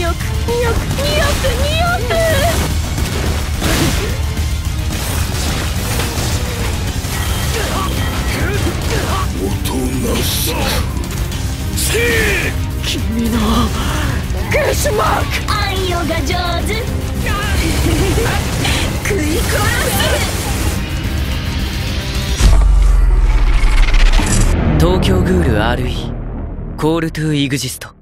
君のゲシュマーク暗夜が上手食い殺す。 東京グール RE コールトゥーイグジスト。